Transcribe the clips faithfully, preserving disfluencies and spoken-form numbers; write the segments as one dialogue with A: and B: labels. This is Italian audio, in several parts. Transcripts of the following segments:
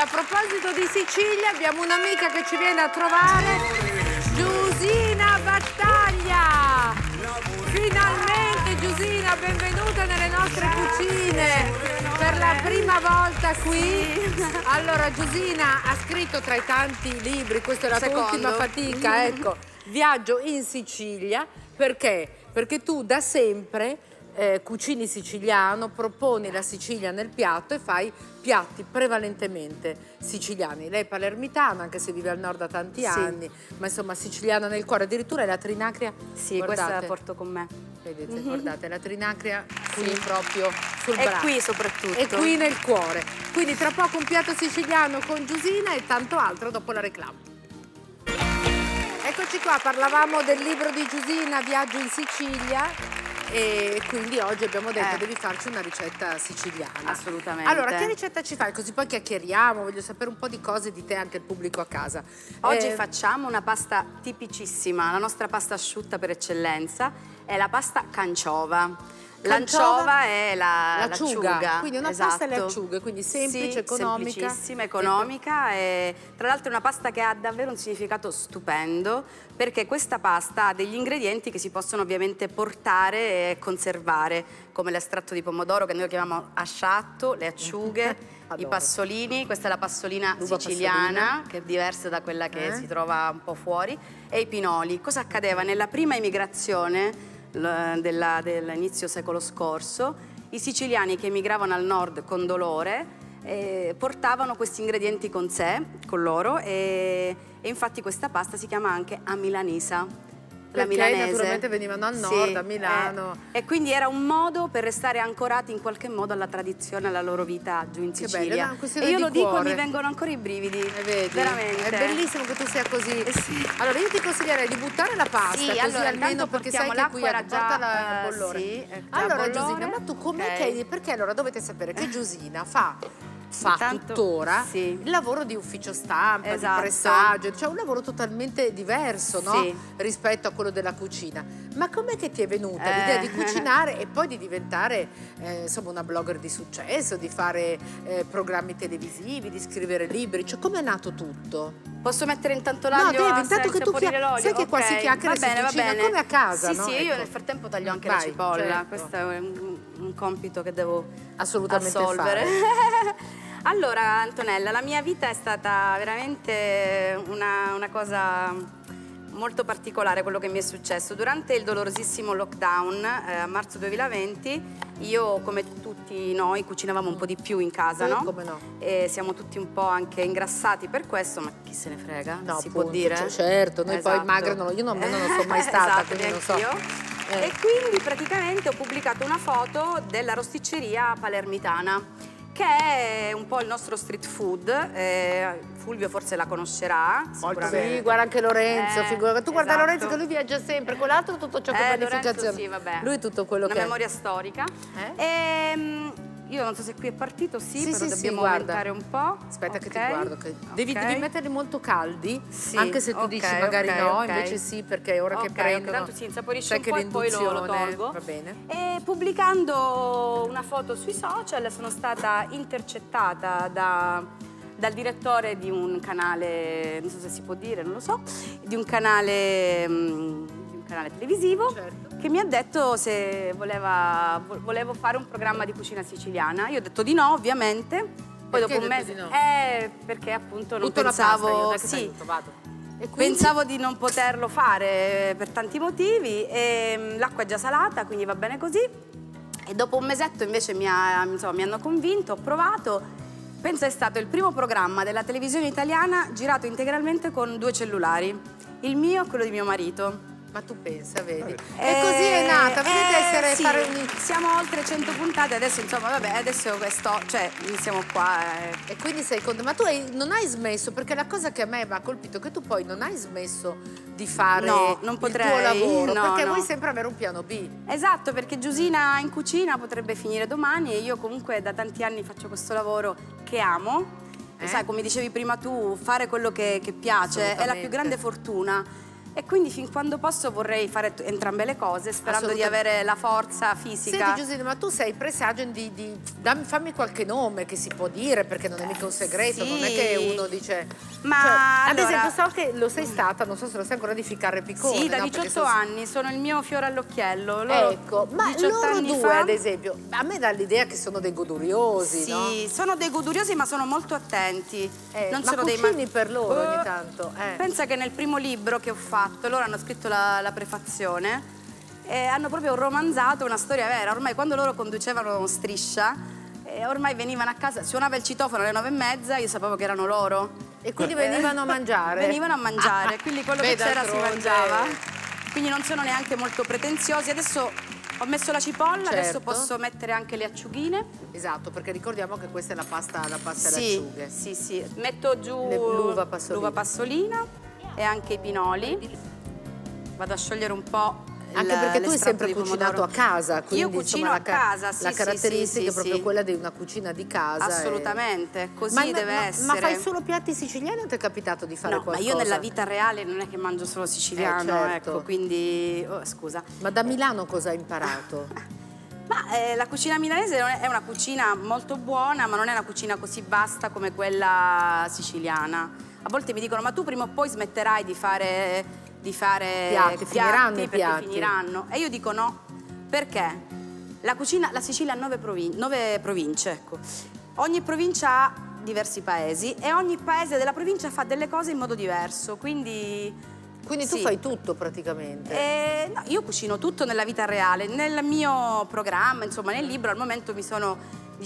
A: a proposito di Sicilia, abbiamo un'amica che ci viene a trovare, Giusina Battaglia. Finalmente, Giusina, benvenuta nelle nostre cucine. Per la prima volta qui. Allora, Giusina ha scritto tra i tanti libri, questa è la tua ultima fatica, ecco, Viaggio in Sicilia. Perché? Perché tu da sempre eh, cucini siciliano, proponi la Sicilia nel piatto e fai piatti prevalentemente siciliani. Lei è palermitana, anche se vive al nord da tanti sì. anni, ma insomma siciliana nel cuore. Addirittura è la trinacria.
B: Sì, guardate, questa la porto con me.
A: Vedete,
B: mm-hmm.
A: guardate, la trinacria qui sì. proprio sul
B: braccio.
A: E
B: qui soprattutto.
A: E qui nel cuore. Quindi tra poco un piatto siciliano con Giusina e tanto altro dopo la reclama. Eccoci qua, parlavamo del libro di Giusina, Viaggio in Sicilia. E quindi oggi abbiamo detto eh. devi farci una ricetta siciliana.
B: Assolutamente.
A: Allora, che ricetta ci fai? Così poi chiacchieriamo, voglio sapere un po' di cose di te, anche il pubblico a casa.
B: Oggi
A: eh...
B: facciamo una pasta tipicissima, la nostra pasta asciutta per eccellenza, è la pasta canciova. L'anciova è
A: l'acciuga,
B: la
A: quindi una
B: esatto.
A: pasta alle acciughe, quindi semplice,
B: sì,
A: economica.
B: Semplicissima, economica e tra l'altro è una pasta che ha davvero un significato stupendo perché questa pasta ha degli ingredienti che si possono ovviamente portare e conservare, come l'estratto di pomodoro che noi chiamiamo asciatto, le acciughe, i passolini, questa è la passolina Luba siciliana passolina. Che è diversa da quella che eh? si trova un po' fuori, e i pinoli. Cosa accadeva? Nella prima immigrazione dell'inizio secolo scorso, i siciliani che emigravano al nord con dolore eh, portavano questi ingredienti con sé, con loro, e, e infatti questa pasta si chiama anche a milanesa. La
A: Perché
B: milanese. Naturalmente
A: venivano al nord,
B: sì,
A: a Milano.
B: Eh, e quindi era un modo per restare ancorati in qualche modo alla tradizione, alla loro vita giù in Sicilia.
A: Che
B: bello, e io lo
A: cuore.
B: dico, mi vengono ancora i brividi.
A: Eh, vedi?
B: Veramente.
A: È bellissimo che tu sia così.
B: Eh, sì.
A: Allora io ti consiglierei di buttare la pasta,
B: sì,
A: così
B: allora,
A: almeno perché sai che qui
B: era già
A: la bollore.
B: Sì,
A: allora Giusina, ma tu com'è okay. che... Perché allora dovete sapere che Giusina fa... fa tuttora sì. il lavoro di ufficio stampa, esatto. di pressaggio, cioè un lavoro totalmente diverso no? sì. rispetto a quello della cucina. Ma com'è che ti è venuta eh. l'idea di cucinare e poi di diventare eh, insomma una blogger di successo, di fare eh, programmi televisivi, di scrivere libri? Cioè com'è nato tutto?
B: Posso mettere intanto l'aglio?
A: No, devi, intanto che tu chiacchieri, sai che okay. qua si chiacchiera,
B: va bene, va bene.
A: come a casa,
B: sì,
A: no?
B: Sì, io
A: ecco.
B: nel frattempo taglio anche
A: Vai,
B: la cipolla,
A: certo.
B: questo è un, un compito che devo
A: assolutamente
B: assolvere. Allora, Antonella, la mia vita è stata veramente una, una cosa molto particolare, quello che mi è successo. Durante il dolorosissimo lockdown, eh, a marzo duemilaventi, io, come tutti noi, cucinavamo un po' di più in casa,
A: sì,
B: no?
A: Come no?
B: E siamo tutti un po' anche ingrassati per questo, ma chi se ne frega?
A: No,
B: si
A: appunto,
B: può dire?
A: Cioè, certo, noi
B: esatto.
A: poi magre non, io non, non lo so mai stata,
B: esatto,
A: quindi non so.
B: Eh. E quindi praticamente ho pubblicato una foto della rosticceria palermitana, che è un po' il nostro street food. eh, Fulvio forse la conoscerà sicuramente.
A: Sì, guarda anche Lorenzo,
B: eh,
A: figura. Tu guarda
B: esatto.
A: Lorenzo che lui viaggia sempre, quell'altro tutto ciò che
B: eh,
A: è pianificazione.
B: Sì, vabbè.
A: Lui tutto quello
B: una
A: che
B: Una memoria storica.
A: Eh?
B: E, io non so se qui è partito, sì,
A: sì
B: però
A: sì,
B: dobbiamo
A: sì,
B: aumentare un po'.
A: Aspetta
B: okay.
A: che ti guardo. Che... Devi,
B: okay.
A: devi metterli molto caldi,
B: sì.
A: anche se tu
B: okay,
A: dici magari
B: okay,
A: no,
B: okay.
A: invece sì, perché ora
B: okay,
A: che prendono...
B: Tanto si insaporisce
A: un
B: po' e poi lo, lo tolgo.
A: Va bene.
B: E pubblicando una foto sui social sono stata intercettata da... dal direttore di un canale, non so se si può dire, non lo so, di un canale, um, di un canale televisivo, certo. che mi ha detto se voleva, volevo fare un programma di cucina siciliana. Io ho detto di no, ovviamente. Poi
A: perché
B: dopo un mese... Di no? Eh, perché appunto non
A: Butto
B: pensavo...
A: La pasta, io,
B: sì,
A: vado. E
B: pensavo di non poterlo fare per tanti motivi e l'acqua è già salata, quindi va bene così. E dopo un mesetto invece mi, ha, insomma, mi hanno convinto, ho provato. Penso è stato il primo programma della televisione italiana girato integralmente con due cellulari, il mio e quello di mio marito.
A: Ma tu pensa, vedi?
B: Eh,
A: e così è nata, vedete
B: eh,
A: essere
B: sì,
A: fare un...
B: siamo oltre cento puntate, adesso insomma, vabbè, adesso questo, cioè, siamo qua. Eh.
A: E quindi sei contenta, ma tu hai, non hai smesso, perché la cosa che a me mi ha colpito è che tu poi non hai smesso di fare
B: no, non potrei,
A: il tuo lavoro,
B: no,
A: perché
B: no.
A: vuoi sempre avere un piano B.
B: Esatto, perché Giusina in cucina potrebbe finire domani e io comunque da tanti anni faccio questo lavoro che amo. Eh? Sai, come dicevi prima tu, fare quello che, che piace è la più grande fortuna. e quindi fin quando posso vorrei fare entrambe le cose, sperando di avere la forza fisica.
A: Senti Giuseppe, ma tu sei presagio di, di dammi, fammi qualche nome che si può dire, perché non è mica un segreto,
B: sì.
A: non è che uno dice...
B: Ma
A: cioè,
B: allora,
A: ad esempio so che lo sei stata, non so se lo sai ancora, di Ficarra Piccone.
B: Sì, da
A: no?
B: diciotto
A: sono...
B: anni, sono il mio fiore all'occhiello. Loro,
A: ecco, ma loro due
B: fa...
A: ad esempio, a me dà l'idea che sono dei goduriosi,
B: sì,
A: no?
B: Sì, sono dei goduriosi ma sono molto attenti.
A: Eh,
B: non
A: ma
B: sono
A: cucini
B: dei
A: per loro
B: uh,
A: ogni tanto. Eh.
B: Pensa che nel primo libro che ho fatto, loro hanno scritto la, la prefazione e hanno proprio romanzato una storia vera. Ormai quando loro conducevano Striscia, eh, ormai venivano a casa, suonava il citofono alle nove e mezza, io sapevo che erano loro.
A: E quindi venivano a mangiare?
B: Venivano a mangiare, quindi quello
A: Beh,
B: che c'era si mangiava.
A: eh.
B: Quindi non sono neanche molto pretenziosi. Adesso ho messo la cipolla,
A: certo.
B: Adesso posso mettere anche le acciughine.
A: Esatto, perché ricordiamo che questa è la pasta, la pasta
B: sì,
A: alle acciughe.
B: Sì, sì. Metto giù
A: l'uva passolina.
B: passolina e anche i pinoli. Vado a sciogliere un po'.
A: Anche perché tu hai sempre cucinato a casa, quindi
B: io cucino
A: insomma,
B: a casa, sì,
A: la caratteristica
B: sì, sì,
A: è proprio
B: sì.
A: quella di una cucina di casa.
B: Assolutamente,
A: e...
B: così
A: ma,
B: deve
A: ma,
B: essere.
A: Ma fai solo piatti siciliani o ti è capitato di fare
B: no,
A: qualcosa?
B: ma io nella vita reale non è che mangio solo siciliano,
A: eh, certo.
B: ecco, quindi... Oh, scusa.
A: Ma da Milano cosa hai imparato?
B: Ma eh, la cucina milanese è una cucina molto buona, ma non è una cucina così vasta come quella siciliana. A volte mi dicono, ma tu prima o poi smetterai di fare... di fare
A: piatti,
B: piatti
A: finiranno i
B: perché
A: piatti.
B: finiranno. E io dico no, perché la cucina, la Sicilia ha nove, provin nove province, ecco. Ogni provincia ha diversi paesi e ogni paese della provincia fa delle cose in modo diverso, quindi...
A: Quindi tu
B: sì.
A: fai tutto praticamente?
B: Eh, no, io cucino tutto nella vita reale, nel mio programma, insomma nel libro al momento mi sono,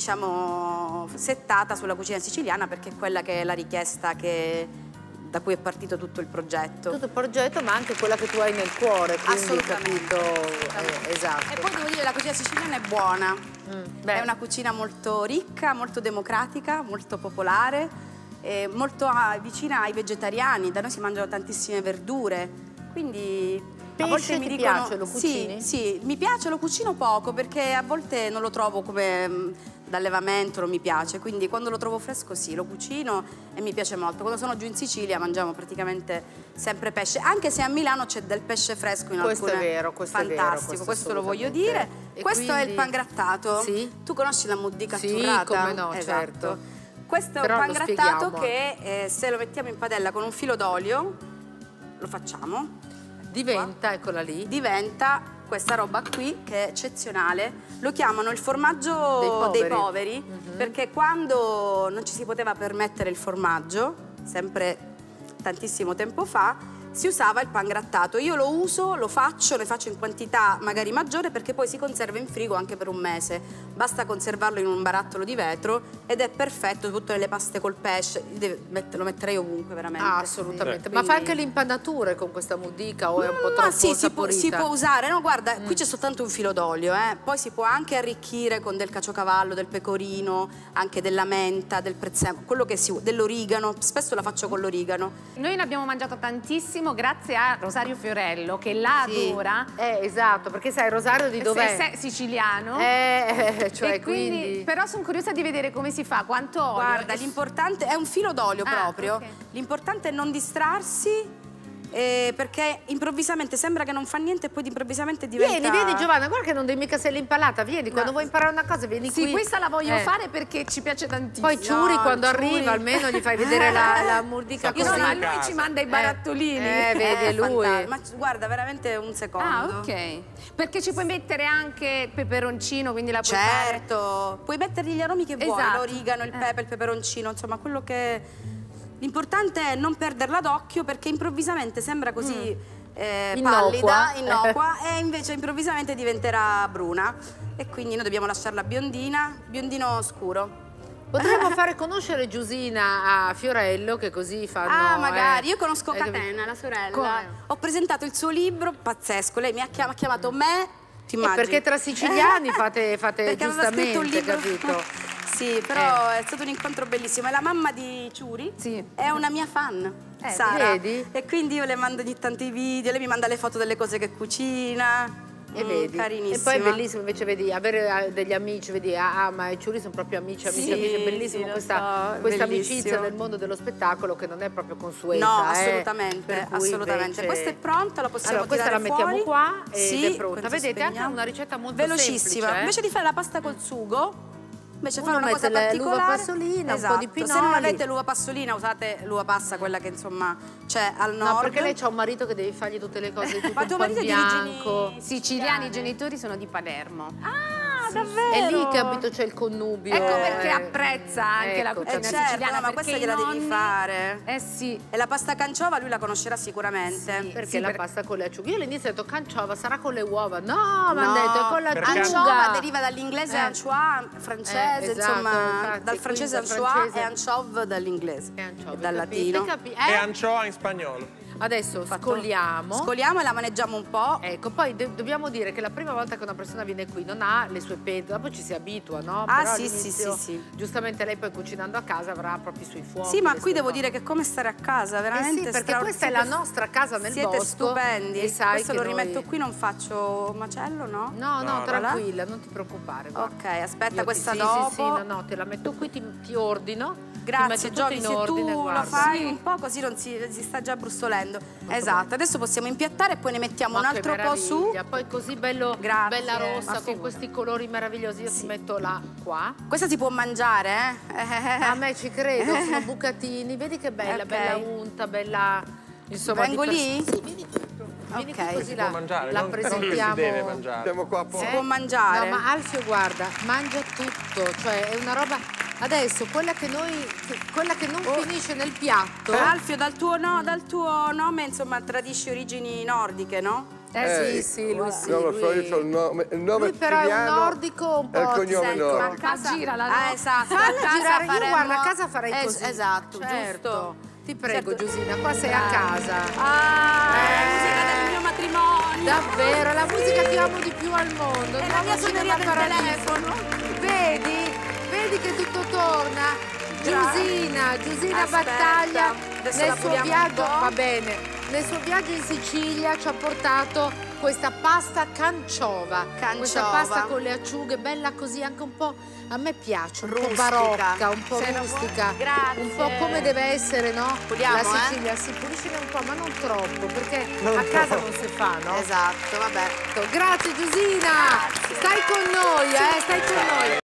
B: diciamo, settata sulla cucina siciliana perché è quella che è la richiesta che... da cui è partito tutto il progetto.
A: Tutto il progetto, ma anche quella che tu hai nel cuore, quindi
B: assolutamente.
A: Capito, eh, esatto.
B: E poi devo dire che la cucina siciliana è buona. Mm, è una cucina molto ricca, molto democratica, molto popolare, e molto ah, vicina ai vegetariani. Da noi si mangiano tantissime verdure, quindi
A: pesce
B: a volte
A: ti
B: mi dicono,
A: piace, lo cucini?
B: Sì, sì, mi piace, lo cucino poco perché a volte non lo trovo come mh, d'allevamento, non mi piace, quindi quando lo trovo fresco sì, lo cucino e mi piace molto. Quando sono giù in Sicilia mangiamo praticamente sempre pesce, anche se a Milano c'è del pesce fresco in
A: questo
B: alcune...
A: È vero, questo
B: fantastico,
A: è vero, questo,
B: questo lo voglio dire.
A: E
B: questo
A: quindi...
B: è il pangrattato.
A: Sì?
B: Tu conosci la muddica
A: sì,
B: atturrata?
A: Come no,
B: esatto.
A: certo.
B: Questo è
A: Però
B: un pangrattato
A: lo
B: che eh, se lo mettiamo in padella con un filo d'olio, lo facciamo.
A: Diventa, eccola lì.
B: Diventa questa roba qui che è eccezionale. Lo chiamano il formaggio dei poveri, dei poveri mm-hmm. perché quando non ci si poteva permettere il formaggio, sempre tantissimo tempo fa, si usava il pangrattato. Io lo uso, lo faccio, ne faccio in quantità magari maggiore perché poi si conserva in frigo anche per un mese. Basta conservarlo in un barattolo di vetro ed è perfetto, tutte le paste col pesce, lo metterei ovunque veramente.
A: Ah, assolutamente.
B: Quindi...
A: Ma fai anche le impanature con questa muddica o è un po' troppo
B: Ma sì, si può,
A: saporita?
B: si può usare. No, guarda,
A: mm.
B: qui c'è soltanto un filo d'olio, eh. Poi si può anche arricchire con del caciocavallo, del pecorino, anche della menta, del prezzemolo, quello che si vuole, dell'origano. Spesso la faccio con l'origano.
C: Noi ne abbiamo mangiato tantissimo grazie a Rosario Fiorello, che la
B: Sì.
C: adora.
A: Eh, esatto, perché sai, Rosario di dov'è?
C: Se, se, siciliano.
A: Eh, cioè
C: e quindi,
A: quindi...
C: Però sono curiosa di vedere come si fa, quanto olio.
B: Guarda, l'importante è un filo d'olio
C: ah,
B: proprio.
C: Okay.
B: L'importante è non distrarsi. Eh, perché improvvisamente sembra che non fa niente e poi improvvisamente diventa...
A: Vieni, vieni Giovanna, guarda che non devi mica sei l'impalata, vieni, no. Quando vuoi imparare una cosa vieni
C: sì,
A: qui.
C: Sì, questa la voglio
A: eh.
C: fare perché ci piace tantissimo.
A: Poi Ciuri
B: no,
A: quando
B: Ciuri.
A: arriva almeno gli fai vedere la, la murdica così.
C: No, ma lui ci manda i barattolini.
A: Eh, eh vede lui.
B: Ma guarda, veramente un secondo.
C: Ah, ok. Perché ci puoi mettere anche il peperoncino, quindi la puoi
B: certo.
C: fare...
B: Puoi mettergli gli aromi che vuoi,
C: esatto.
B: l'origano, il
C: eh.
B: pepe, il peperoncino, insomma quello che... L'importante è non perderla d'occhio perché improvvisamente sembra così... Mm. Eh,
A: innocua.
B: pallida, innocua e invece improvvisamente diventerà bruna e quindi noi dobbiamo lasciarla biondina, biondino scuro.
A: Potremmo fare conoscere Giusina a Fiorello che così fanno...
B: Ah, magari,
A: eh,
B: io conosco
A: eh,
B: Catena, la sorella.
C: Come?
B: Ho presentato il suo libro, pazzesco, lei mi ha chiamato me, ti immagini?
A: Perché tra siciliani fate, fate giustamente,
B: un libro.
A: capito?
B: Sì, però
A: eh.
B: è stato un incontro bellissimo. È la mamma di Ciuri,
C: sì.
B: È una mia fan,
C: eh,
B: Sara.
A: Vedi?
B: E quindi io le mando ogni tanto i video, lei mi manda le foto delle cose che cucina.
A: E
B: Mm,
A: vedi,
B: carinissima.
A: e poi è bellissimo invece, vedi, avere degli amici, vedi, ah, ma i Ciuri sono proprio amici, amici,
B: Sì,
A: amici, è bellissimo
B: sì, lo
A: questa,
B: so,
A: questa
B: bellissimo.
A: amicizia nel mondo dello spettacolo che non è proprio consueta.
B: No,
A: eh,
B: assolutamente,
A: per cui
B: assolutamente.
A: invece-
B: Questa è pronta, la possiamo
A: Allora, questa
B: tirare
A: la mettiamo
B: fuori.
A: qua ed
B: Sì,
A: è pronta.
B: questa
A: Vedete, anche
B: spegniamo.
A: una ricetta molto
B: velocissima.
A: semplice. eh.
B: Invece di fare la pasta col sugo, invece
A: Uno
B: fare una cosa
A: mette l'uva
B: particolare.
A: passolina, un po'
B: esatto.
A: di pinoli.
B: Se non avete l'uva passolina, usate l'uva passa, quella che insomma c'è al nord.
A: No, perché lei c'ha un marito che devi fargli tutte le cose tutto
B: Ma
A: un
B: tuo
A: po'
B: marito è di
A: bianco.
B: origini
C: Siciliani, i genitori sono di Palermo.
B: Ah, davvero?
A: È lì che abito c'è il connubio.
C: Ecco perché
A: eh.
C: apprezza anche la
A: Ecco,
C: cucina
B: Eh certo,
C: siciliana.
B: no, ma
C: perché
B: questa
C: i
B: gliela devi
C: nonni-
B: fare.
C: Eh sì.
B: E la pasta canciova lui la conoscerà sicuramente.
C: Sì.
A: Perché la
C: per-
A: pasta con le acciughe. Io all'inizio ho detto canciova, sarà con le uova. No, mi hanno
B: No,
A: detto è con l'acciuga.
B: Anciova deriva dall'inglese
A: Eh.
B: anchois francese,
A: Eh, esatto,
B: insomma,
A: infatti,
B: dal francese
A: quindi dal
B: anchois
A: francese-
B: e anciove dall'inglese
A: E anciovi,
B: e dal
A: capite,
B: latino.
A: capi-
D: E
A: eh?
D: ancioa in spagnolo.
A: Adesso
B: Fatto-
A: scoliamo.
B: Scoliamo e la maneggiamo un po'.
A: Ecco, poi do- dobbiamo dire che la prima volta che una persona viene qui non ha le sue pentole, dopo ci si abitua, no?
B: Ah,
A: Però
B: sì,
A: all'inizio,
B: sì, sì, sì.
A: giustamente lei poi cucinando a casa avrà proprio i suoi fuochi.
B: Sì, ma
A: le
B: qui
A: sue
B: devo
A: cose.
B: dire che è come stare a casa,
A: Eh
B: veramente
A: sì, perché questa è la nostra casa nel
B: Siete
A: bosco.
B: stupendi.
A: E sai
B: Questo
A: che
B: lo
A: noi-
B: rimetto qui, non faccio macello, no?
A: No, no,
D: No,
A: tranquilla, non ti preoccupare. guarda.
B: Ok, aspetta,
A: Io ti-
B: questa
A: sì,
B: dopo.
A: Sì, sì, no, no, te la metto qui, ti, ti ordino.
B: Grazie
A: ti metto
B: Giovi,
A: tutto
B: se
A: in ordine,
B: tu
A: guarda.
B: lo fai
A: Sì.
B: un po' così non si, si sta già brustolendo. Esatto, adesso possiamo impiattare e poi ne mettiamo
A: Ma
B: un
A: che
B: altro po' su.
A: meraviglia. Poi così bello,
B: Grazie,
A: bella rossa
B: ma
A: con
B: figurati.
A: questi colori meravigliosi. Io ti metto là qua.
B: Questa si può mangiare, eh?
A: A me ci credo, sono bucatini. Vedi che bella,
B: Ok.
A: bella unta, bella. Insomma,
B: Vengo
A: di pers-
B: lì?
A: Sì, vieni qui. Vieni
B: Ok.
A: qui così
D: Si
A: la,
D: può mangiare,
A: la
D: non, non che
A: presentiamo.
D: si deve mangiare.
E: Siamo qua a poco.
B: Si può mangiare.
A: No, ma Alfio, guarda, mangia tutto, cioè è una roba. Adesso quella che noi, che- quella che non finisce nel piatto.
B: Alfio, dal tuo, no- dal tuo nome, insomma, tradisci origini nordiche, no?
A: Eh, sì, sì, lui sì.
E: Non lo so,
A: lui-
E: io ho il nome, il nome
A: Lui però è un
E: siciliano
A: nordico un po'.
E: e il cognome
B: Senti,
E: nordico.
B: a casa-
C: girala, no?
B: Ah, esatto.
A: Falla
B: a casa
A: girare, io
B: faremo-
A: guarda, a casa farei
B: Es-
A: così.
B: Esatto,
A: certo.
B: giusto.
A: Ti prego,
B: Certo.
A: Giusina, qua sei a casa.
B: Ah,
A: Eh.
B: la musica del mio matrimonio.
A: Davvero, la musica che amo di più al mondo.
B: È la
A: Nuovo
B: mia suoneria
A: Cinema
B: del
A: Paradiso.
B: telefono.
A: Vedi? Vedi che tutto torna. Giusina, Giusina
B: Aspetta,
A: Battaglia
B: adesso
A: nel
B: la
A: suo
B: puliamo un
A: viaggio,
B: po'.
A: va bene, nel suo viaggio in Sicilia ci ha portato questa pasta canciova.
B: Canciova.
A: Questa pasta con le acciughe, bella così, anche un po', a me piace, un
B: Rustica.
A: po' barocca, un po'
B: Se la
A: rustica.
B: vuoi- Grazie.
A: Un po' come deve essere, no?
B: Puliamo,
A: La
B: eh?
A: Sicilia, sì, puliscine un po', ma non troppo, perché a casa non si fa, no?
B: Esatto, vabbè.
A: Grazie Giusina, stai con noi, eh, stai con noi.